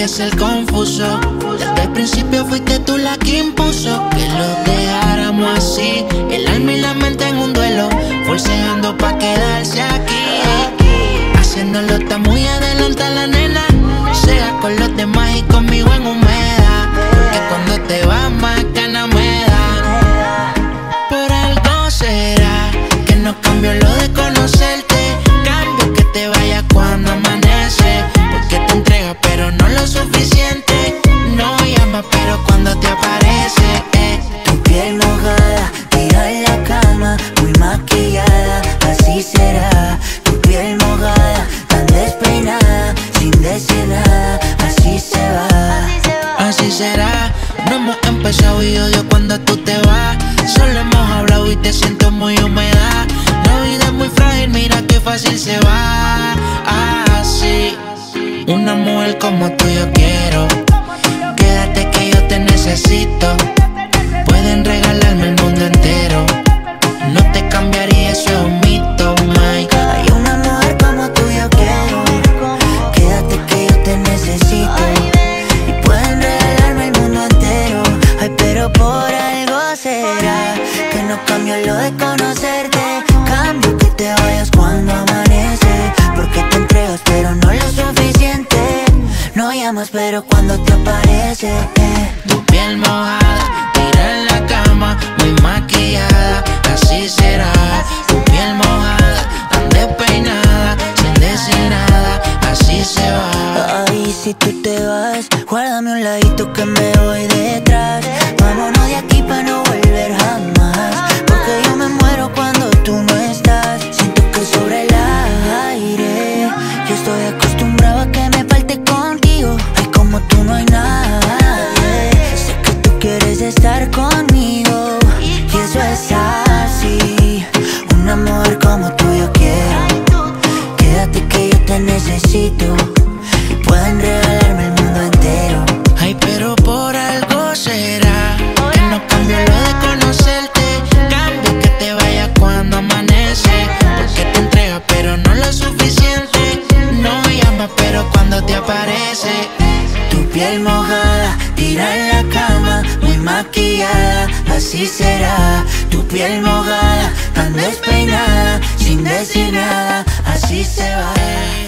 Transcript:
es el confuso. Desde el principio fuiste tú la que impuso que lo dejáramos así, el alma y la mente en un duelo, forceando pa' quedarse aquí. Haciéndolo está muy adelante la nena, sea con los demás y conmigo en humedad, porque cuando te vas más ganas me da. Por algo será que no cambio lo de conocerte, cambio que te vayas cuando amanece, porque te entregas pero no lo suficiente, no llamas pero cuando te aparece. Tu piel mojada, tira en la cama, muy maquillada, así será. Tu piel mojada, tan despeinada, sin decir nada, así se va. Así será, no hemos empezado y odio cuando tú te vas. Solo hemos hablado y te siento muy húmeda. La vida es muy frágil, mira qué fácil se va. Así, una mujer como tú yo quiero. Quédate que yo te necesito. Pueden regalarme el mundo entero, no te cambiaría, eso es un mito, Mike. Hay una mujer como tú yo quiero. Quédate que yo te necesito. Y pueden regalarme el mundo entero. Ay, pero por algo será que no cambio lo de conocerte, cambio que te vayas cuando amanece, porque te entregas pero no lo suficiente, no llamas pero cuando te aparece. Tu piel mojada, tira en la cama, muy maquillada, así será. Tu piel mojada, tan despeinada, sin decir nada, así se va. Ay, si tú te vas, guárdame un ladito que me voy detrás. Vámonos de aquí pa' no volver jamás, porque yo me muero cuando tú no estás. Siento que sobre el aire yo estoy acostumbrado a que me falte contigo. Ay, como tú no hay nadie. Sé que tú quieres estar conmigo y eso es así. Un amor como tú yo quiero. Quédate que yo te necesito. Y pueden regalarme el mundo entero. Ay, pero por algo será que no cambio lo de conocerte, cambio que te vayas cuando amanece, porque te entregas pero no lo suficiente, no llamas pero cuando te aparece. Tu piel mojada, tira en la cama, muy maquillada, así será. Tu piel mojada, tan despeinada, sin decir nada, así se va.